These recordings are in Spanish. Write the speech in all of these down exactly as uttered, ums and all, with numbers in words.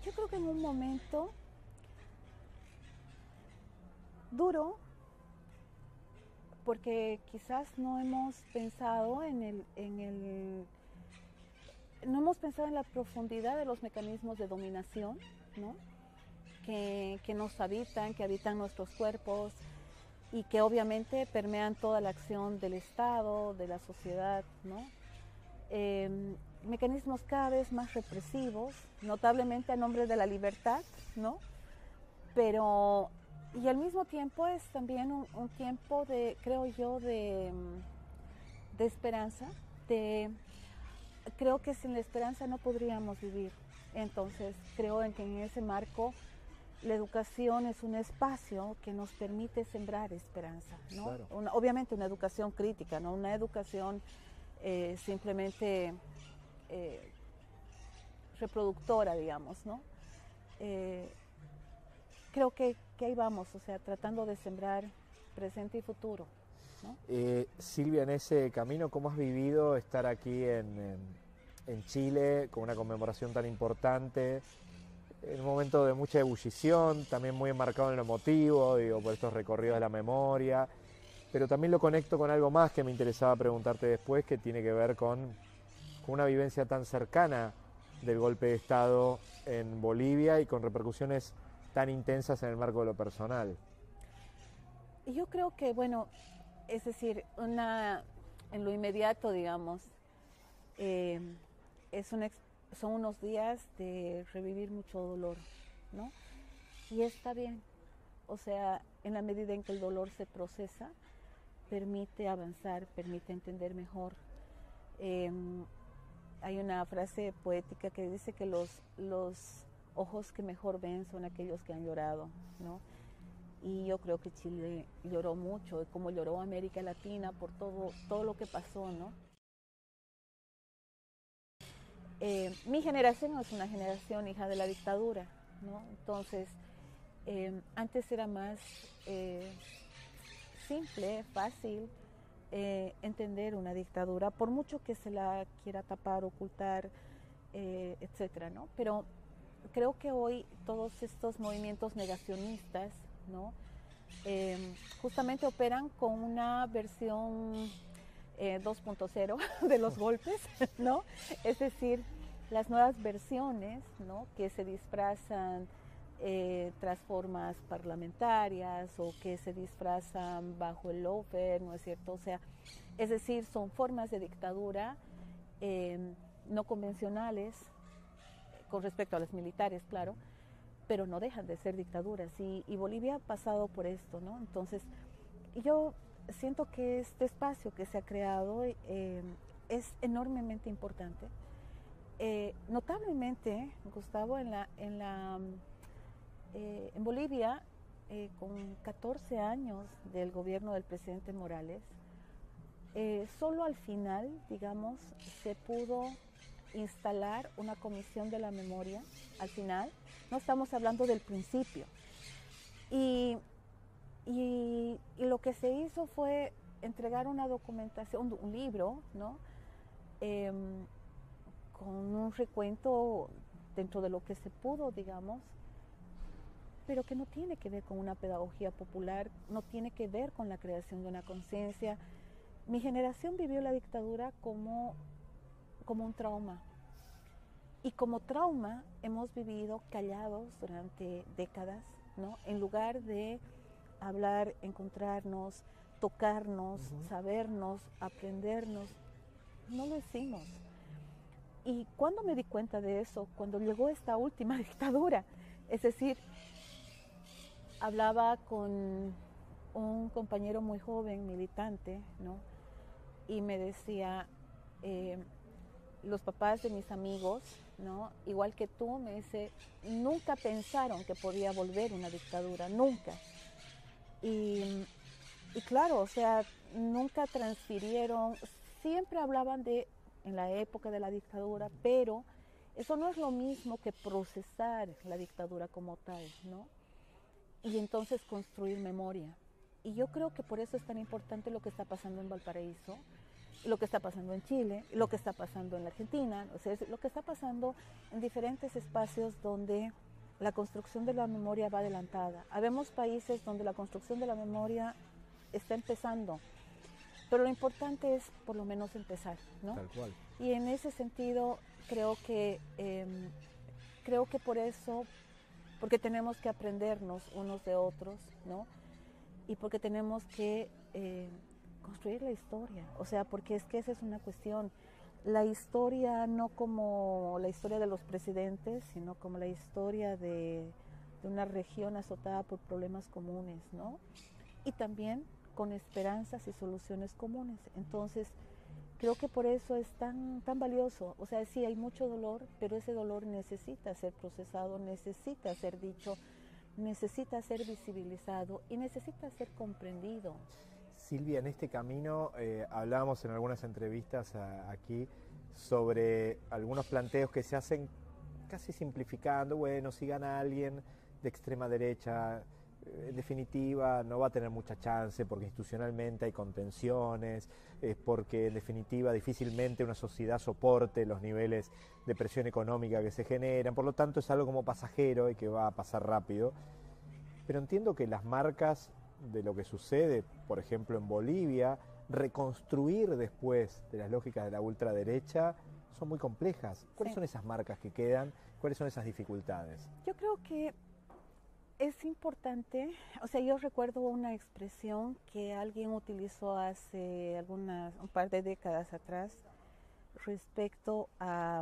Yo creo que en un momento duro, porque quizás no hemos pensado en el, en el, no hemos pensado en la profundidad de los mecanismos de dominación, ¿no? que, que nos habitan, que habitan nuestros cuerpos y que obviamente permean toda la acción del Estado, de la sociedad, ¿no? Eh, mecanismos cada vez más represivos, notablemente a nombre de la libertad, ¿no? Pero, y al mismo tiempo es también un, un tiempo de, creo yo, de, de esperanza, de, creo que sin la esperanza no podríamos vivir. Entonces, creo en que en ese marco la educación es un espacio que nos permite sembrar esperanza, ¿no? Claro. Una, obviamente una educación crítica, no una educación eh, simplemente eh, reproductora, digamos, ¿no? Eh, creo que, que ahí vamos, o sea, tratando de sembrar presente y futuro, ¿no? Eh, Silvia, en ese camino, ¿cómo has vivido estar aquí en, en, en Chile con una conmemoración tan importante? En un momento de mucha ebullición, también muy enmarcado en lo emotivo, digo, por estos recorridos de la memoria, pero también lo conecto con algo más que me interesaba preguntarte después, que tiene que ver con, con una vivencia tan cercana del golpe de Estado en Bolivia y con repercusiones tan intensas en el marco de lo personal. Y yo creo que, bueno, es decir, una, en lo inmediato, digamos, eh, es una, son unos días de revivir mucho dolor, ¿no? Y está bien, o sea, en la medida en que el dolor se procesa, permite avanzar, permite entender mejor. Eh, hay una frase poética que dice que los, los ojos que mejor ven son aquellos que han llorado, ¿no? Y yo creo que Chile lloró mucho, como lloró América Latina por todo, todo lo que pasó, ¿no? Eh, mi generación es una generación hija de la dictadura, ¿no? Entonces, eh, antes era más eh, simple, fácil eh, entender una dictadura, por mucho que se la quiera tapar, ocultar, eh, etcétera, ¿no? Pero creo que hoy todos estos movimientos negacionistas, ¿no? Eh, justamente operan con una versión eh, dos punto cero de los golpes, ¿no? Es decir, las nuevas versiones, ¿no? Que se disfrazan eh, tras formas parlamentarias o que se disfrazan bajo el lawfare, ¿no es cierto? O sea, es decir, son formas de dictadura eh, no convencionales con respecto a los militares, claro, pero no dejan de ser dictaduras y, y Bolivia ha pasado por esto, ¿no? Entonces, yo siento que este espacio que se ha creado eh, es enormemente importante. Eh, notablemente, Gustavo, en, la, en, la, eh, en Bolivia, eh, con catorce años del gobierno del presidente Morales, eh, solo al final, digamos, se pudo instalar una comisión de la memoria, al final, no estamos hablando del principio. Y, y, y lo que se hizo fue entregar una documentación, un, un libro, ¿no? Eh, con un recuento dentro de lo que se pudo, digamos, pero que no tiene que ver con una pedagogía popular, no tiene que ver con la creación de una conciencia. Mi generación vivió la dictadura como, como un trauma. Y como trauma hemos vivido callados durante décadas, ¿no? En lugar de hablar, encontrarnos, tocarnos, uh-huh. sabernos, aprendernos, no lo hicimos. Y cuando me di cuenta de eso, cuando llegó esta última dictadura, es decir, hablaba con un compañero muy joven, militante, ¿no? Y me decía, eh, los papás de mis amigos, ¿no? Igual que tú, me dice, nunca pensaron que podía volver una dictadura, nunca. Y, y claro, o sea, nunca transfirieron, siempre hablaban de, en la época de la dictadura, pero eso no es lo mismo que procesar la dictadura como tal, ¿no? Y entonces construir memoria. Y yo creo que por eso es tan importante lo que está pasando en Valparaíso, lo que está pasando en Chile, lo que está pasando en la Argentina, o sea, es lo que está pasando en diferentes espacios donde la construcción de la memoria va adelantada. Habemos países donde la construcción de la memoria está empezando, pero lo importante es por lo menos empezar, ¿no? Tal cual. Y en ese sentido creo que, eh, creo que por eso, porque tenemos que aprendernos unos de otros, ¿no? Y porque tenemos que eh, construir la historia, o sea, porque es que esa es una cuestión. La historia no como la historia de los presidentes, sino como la historia de, de una región azotada por problemas comunes, ¿no? Y también con esperanzas y soluciones comunes. Entonces, creo que por eso es tan, tan valioso. O sea, sí, hay mucho dolor, pero ese dolor necesita ser procesado, necesita ser dicho, necesita ser visibilizado y necesita ser comprendido. Silvia, en este camino eh, hablábamos en algunas entrevistas a, aquí sobre algunos planteos que se hacen casi simplificando. Bueno, si gana alguien de extrema derecha, eh, en definitiva no va a tener mucha chance porque institucionalmente hay contenciones, eh, porque en definitiva difícilmente una sociedad soporte los niveles de presión económica que se generan, por lo tanto es algo como pasajero y que va a pasar rápido. Pero entiendo que las marcas de lo que sucede, por ejemplo en Bolivia, reconstruir después de las lógicas de la ultraderecha son muy complejas. ¿Cuáles Sí. son esas marcas que quedan? ¿Cuáles son esas dificultades? Yo creo que es importante, o sea, yo recuerdo una expresión que alguien utilizó hace algunas, un par de décadas atrás respecto a,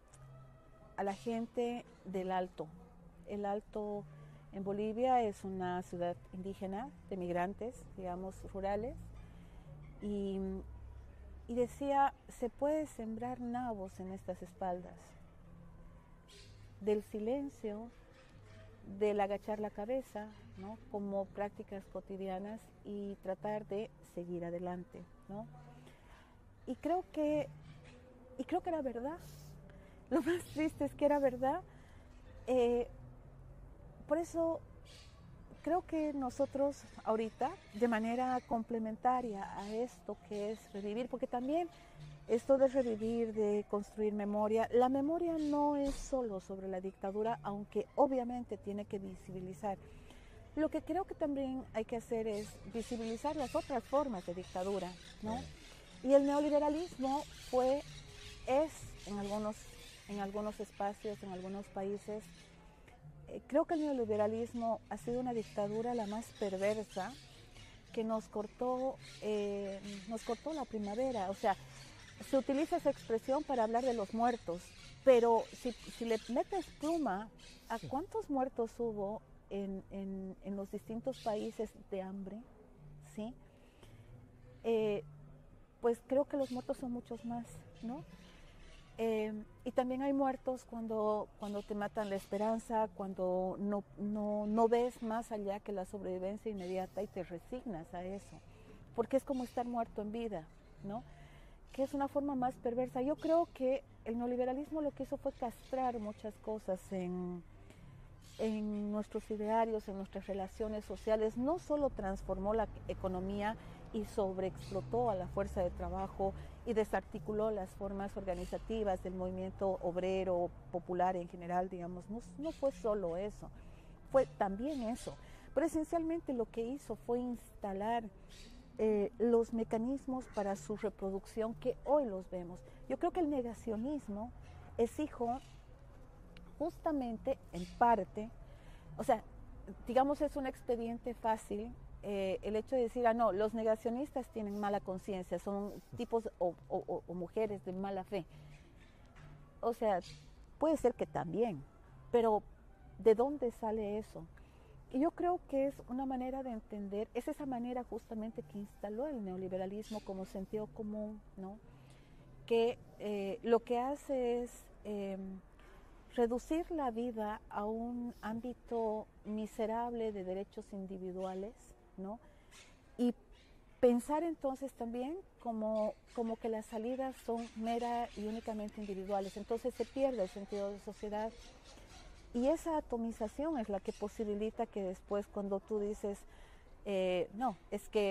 a la gente del Alto. El Alto en Bolivia es una ciudad indígena de migrantes, digamos, rurales, y, y decía, se puede sembrar nabos en estas espaldas, del silencio, del agachar la cabeza, ¿no? Como prácticas cotidianas y tratar de seguir adelante, ¿no? Y creo que, y creo que era verdad. Lo más triste es que era verdad. Eh, por eso creo que nosotros ahorita, de manera complementaria a esto que es revivir, porque también esto de revivir, de construir memoria, la memoria no es solo sobre la dictadura, aunque obviamente tiene que visibilizar. Lo que creo que también hay que hacer es visibilizar las otras formas de dictadura, ¿no? Y el neoliberalismo fue, es en algunos, en algunos espacios, en algunos países, eh, creo que el neoliberalismo ha sido una dictadura la más perversa que nos cortó, eh, nos cortó la primavera, o sea, se utiliza esa expresión para hablar de los muertos, pero si, si le metes pluma a cuántos muertos hubo en, en, en los distintos países de hambre, ¿sí? Eh, pues creo que los muertos son muchos más, ¿no? Eh, y también hay muertos cuando, cuando te matan la esperanza, cuando no, no, no ves más allá que la sobrevivencia inmediata y te resignas a eso, porque es como estar muerto en vida, ¿no? Que es una forma más perversa. Yo creo que el neoliberalismo lo que hizo fue castrar muchas cosas en, en nuestros idearios, en nuestras relaciones sociales. No solo transformó la economía y sobreexplotó a la fuerza de trabajo y desarticuló las formas organizativas del movimiento obrero, popular en general, digamos, no, no fue solo eso, fue también eso. Pero esencialmente lo que hizo fue instalar Eh, los mecanismos para su reproducción que hoy los vemos. Yo creo que el negacionismo es hijo justamente en parte, o sea, digamos es un expediente fácil eh, el hecho de decir, ah no, los negacionistas tienen mala conciencia, son tipos o, o, o mujeres de mala fe. O sea, puede ser que también, pero ¿de dónde sale eso? Y yo creo que es una manera de entender, es esa manera justamente que instaló el neoliberalismo como sentido común, ¿no? Que eh, lo que hace es eh, reducir la vida a un ámbito miserable de derechos individuales, ¿no? Y pensar entonces también como, como que las salidas son mera y únicamente individuales, entonces se pierde el sentido de sociedad. Y esa atomización es la que posibilita que después cuando tú dices, eh, no, es que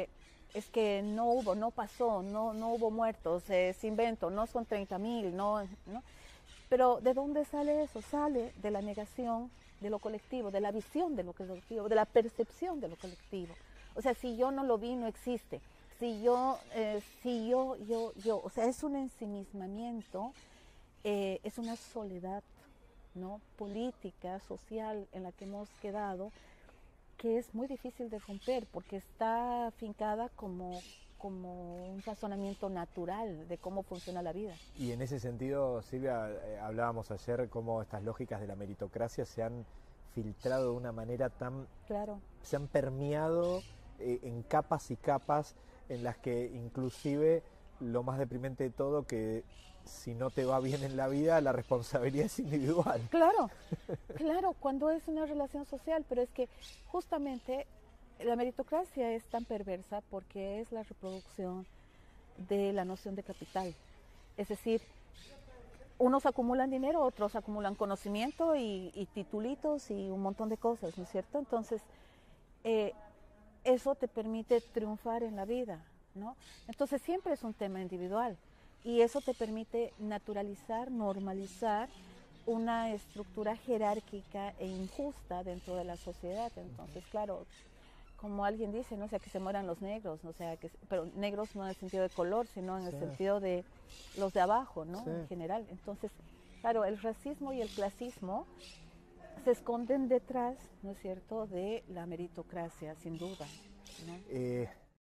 es que no hubo, no pasó, no, no hubo muertos, es invento, no son treinta mil, no, no. Pero ¿de dónde sale eso? Sale de la negación de lo colectivo, de la visión de lo colectivo, de la percepción de lo colectivo. O sea, si yo no lo vi, no existe. Si yo, eh, si yo, yo, yo, o sea, es un ensimismamiento, eh, es una soledad, ¿no? Política, social, en la que hemos quedado, que es muy difícil de romper porque está afincada como, como un razonamiento natural de cómo funciona la vida. Y en ese sentido, Silvia, eh, hablábamos ayer cómo estas lógicas de la meritocracia se han filtrado de una manera tan... Claro. Se han permeado eh, en capas y capas en las que inclusive lo más deprimente de todo, que si no te va bien en la vida, la responsabilidad es individual. Claro, claro, cuando es una relación social, pero es que justamente la meritocracia es tan perversa porque es la reproducción de la noción de capital. Es decir, unos acumulan dinero, otros acumulan conocimiento y, y titulitos y un montón de cosas, ¿no es cierto? Entonces, eh, eso te permite triunfar en la vida, ¿no? Entonces siempre es un tema individual. Y eso te permite naturalizar, normalizar una estructura jerárquica e injusta dentro de la sociedad. Entonces, claro, como alguien dice, no o sea que se mueran los negros, no o sea que, pero negros no en el sentido de color, sino en el sí. sentido de los de abajo, ¿no? Sí. En general. Entonces, claro, el racismo y el clasismo se esconden detrás, ¿no es cierto?, de la meritocracia, sin duda, ¿no? Eh...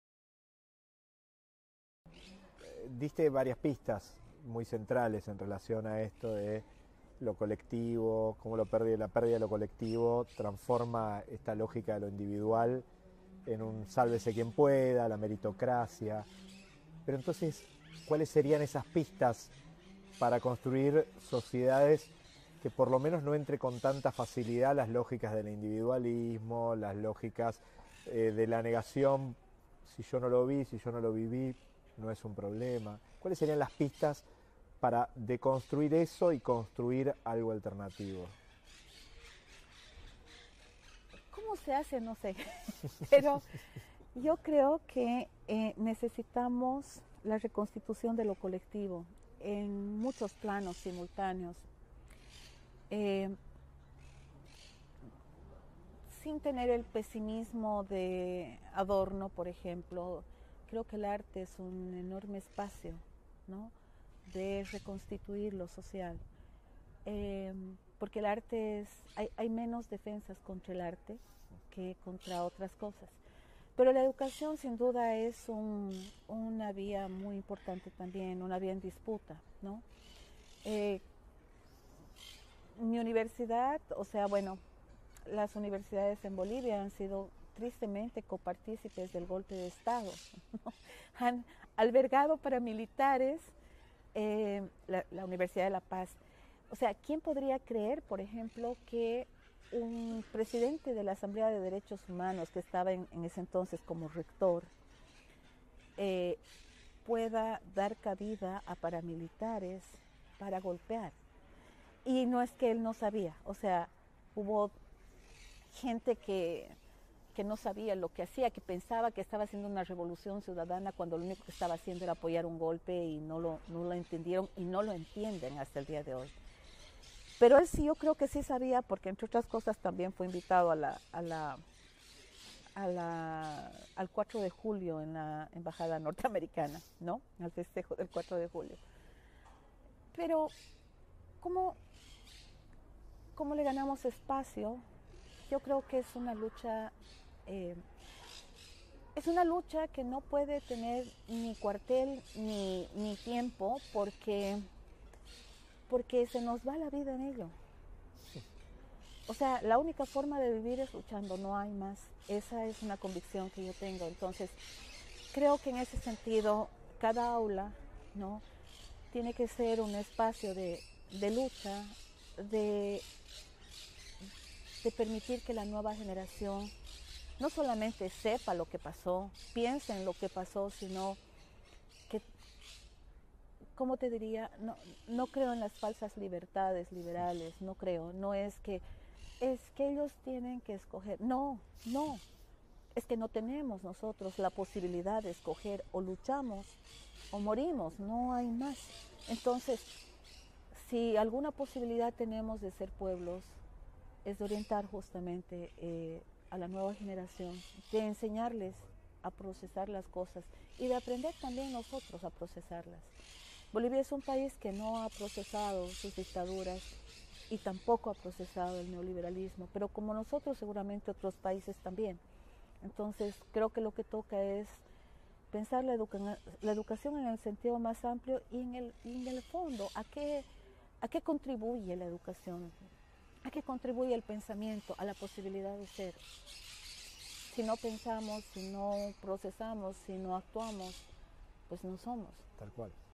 Diste varias pistas muy centrales en relación a esto de lo colectivo, cómo lo pérdida, la pérdida de lo colectivo transforma esta lógica de lo individual en un sálvese quien pueda, la meritocracia. Pero entonces, ¿cuáles serían esas pistas para construir sociedades que por lo menos no entre con tanta facilidad las lógicas del individualismo, las lógicas eh, de la negación, si yo no lo vi, si yo no lo viví, no es un problema? ¿Cuáles serían las pistas para deconstruir eso y construir algo alternativo? ¿Cómo se hace? No sé. Pero yo creo que eh, necesitamos la reconstitución de lo colectivo en muchos planos simultáneos. Eh, sin tener el pesimismo de Adorno, por ejemplo. Creo que el arte es un enorme espacio, ¿no?, de reconstituir lo social, eh, porque el arte es, hay, hay menos defensas contra el arte que contra otras cosas, pero la educación sin duda es un, una vía muy importante también, una vía en disputa, ¿no? Eh, mi universidad, o sea, bueno, las universidades en Bolivia han sido tristemente copartícipes del golpe de Estado, ¿no? Han albergado paramilitares, eh, la, la Universidad de La Paz. O sea, ¿quién podría creer, por ejemplo, que un presidente de la Asamblea de Derechos Humanos, que estaba en, en ese entonces como rector, eh, pueda dar cabida a paramilitares para golpear? Y no es que él no sabía, o sea, hubo gente que... que no sabía lo que hacía, que pensaba que estaba haciendo una revolución ciudadana cuando lo único que estaba haciendo era apoyar un golpe y no lo, no lo entendieron y no lo entienden hasta el día de hoy. Pero él sí, yo creo que sí sabía, porque entre otras cosas también fue invitado a la, a la, a la, al cuatro de julio en la embajada norteamericana, ¿no? Al festejo del cuatro de julio. Pero, ¿cómo, cómo le ganamos espacio? Yo creo que es una lucha... Eh, es una lucha que no puede tener ni cuartel ni, ni tiempo porque, porque se nos va la vida en ello. O sea, la única forma de vivir es luchando, no hay más. Esa es una convicción que yo tengo. Entonces, creo que en ese sentido, cada aula, ¿no?, tiene que ser un espacio de, de lucha, de, de permitir que la nueva generación no solamente sepa lo que pasó, piense en lo que pasó, sino que, ¿cómo te diría? No, no creo en las falsas libertades liberales, no creo, no es que, es que ellos tienen que escoger, no, no, es que no tenemos nosotros la posibilidad de escoger, o luchamos o morimos, no hay más. Entonces, si alguna posibilidad tenemos de ser pueblos, es de orientar justamente eh, a la nueva generación, de enseñarles a procesar las cosas y de aprender también nosotros a procesarlas. Bolivia es un país que no ha procesado sus dictaduras y tampoco ha procesado el neoliberalismo, pero como nosotros seguramente otros países también. Entonces creo que lo que toca es pensar la, educa la educación en el sentido más amplio y en el, y en el fondo, ¿a qué, ¿a qué contribuye la educación? ¿A qué contribuye el pensamiento? A la posibilidad de ser. Si no pensamos, si no procesamos, si no actuamos, pues no somos. Tal cual.